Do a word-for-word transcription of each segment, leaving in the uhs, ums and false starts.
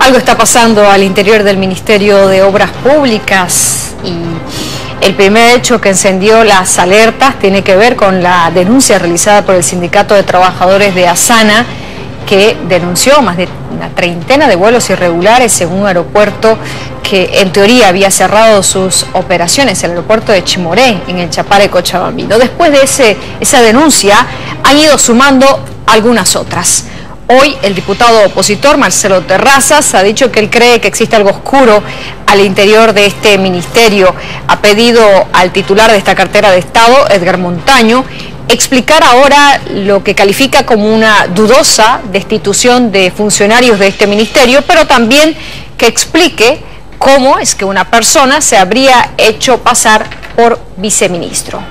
Algo está pasando al interior del Ministerio de Obras Públicas y el primer hecho que encendió las alertas tiene que ver con la denuncia realizada por el Sindicato de Trabajadores de Asana, que denunció más de una treintena de vuelos irregulares en un aeropuerto que en teoría había cerrado sus operaciones, el aeropuerto de Chimoré, en el Chapare Cochabambino. Después de ese, esa denuncia han ido sumando algunas otras. Hoy el diputado opositor Marcelo Terrazas ha dicho que él cree que existe algo oscuro al interior de este ministerio. Ha pedido al titular de esta cartera de Estado, Edgar Montaño, explicar ahora lo que califica como una dudosa destitución de funcionarios de este ministerio, pero también que explique cómo es que una persona se habría hecho pasar por viceministro.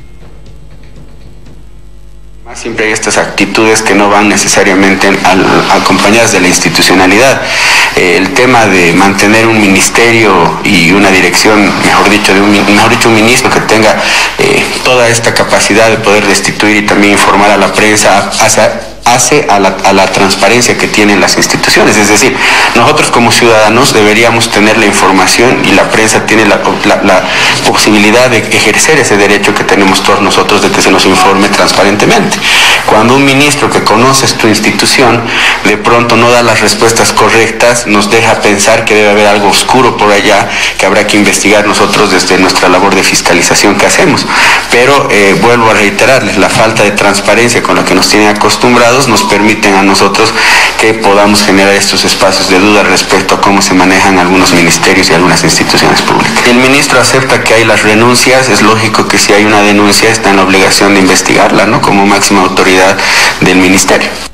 Siempre hay estas actitudes que no van necesariamente al, acompañadas de la institucionalidad. Eh, el tema de mantener un ministerio y una dirección, mejor dicho, de un, mejor dicho, un ministro que tenga eh, toda esta capacidad de poder destituir y también informar a la prensa hacia hace a la, a la transparencia que tienen las instituciones. Es decir, nosotros como ciudadanos deberíamos tener la información y la prensa tiene la, la, la posibilidad de ejercer ese derecho que tenemos todos nosotros de que se nos informe transparentemente. Cuando un ministro que conoce tu institución de pronto no da las respuestas correctas, nos deja pensar que debe haber algo oscuro por allá que habrá que investigar nosotros desde nuestra labor de fiscalización que hacemos. Pero eh, vuelvo a reiterarles, la falta de transparencia con la que nos tienen acostumbrados nos permiten a nosotros que podamos generar estos espacios de duda respecto a cómo se manejan algunos ministerios y algunas instituciones públicas. El ministro acepta que hay las renuncias, es lógico que si hay una denuncia está en la obligación de investigarla, ¿no?, como máxima autoridad del ministerio.